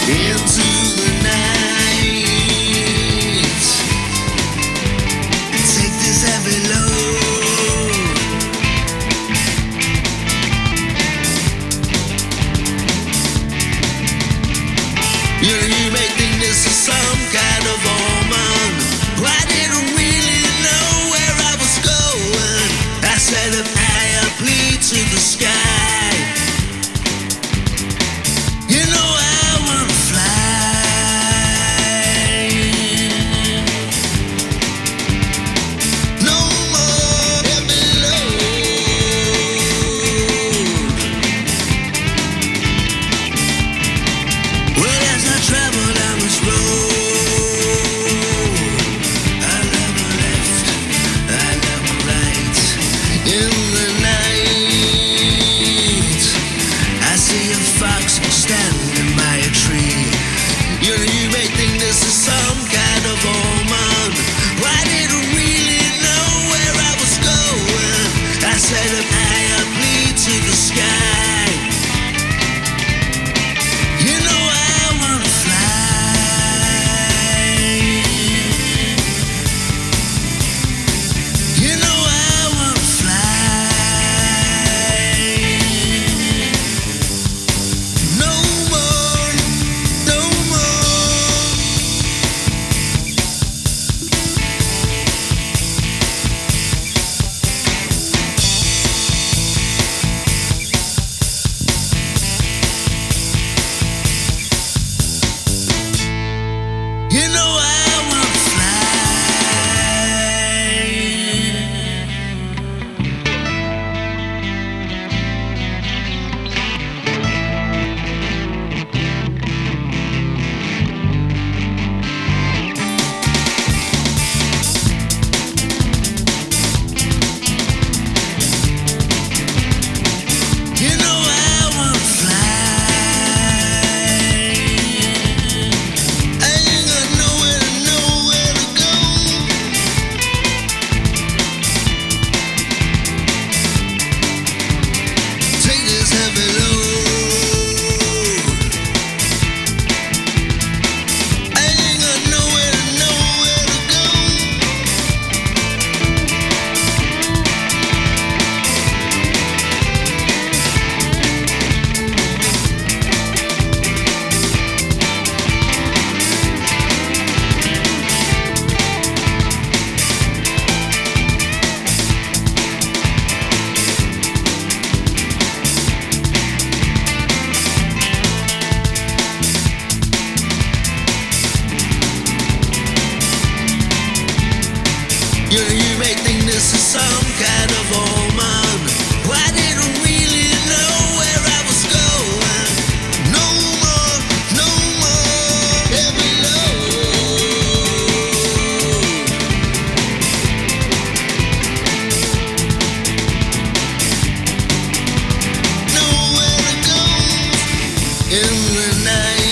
into the night. Take this heavy load. You may think this is some kind of omen. I didn't really know where I was going. I said a higher plea to the sky. You know I wanna fly. No more heavy load. Well, as I travel down this road, I never left, I never right. In the night, I see a fox standing by a tree. You may think this is some kind of omen. I didn't really know where I was going. I said a higher plea to the sky. You know I wanna fly. You know I wanna fly. No more, no more. You know I wanna fly. You know I wanna fly. I ain't got nowhere to go. Take this heavy load. I ain't got nowhere to go. You may think this is some kind of omen. I didn't really know where I was going. No more, no more heavy load. Nowhere to go in the night.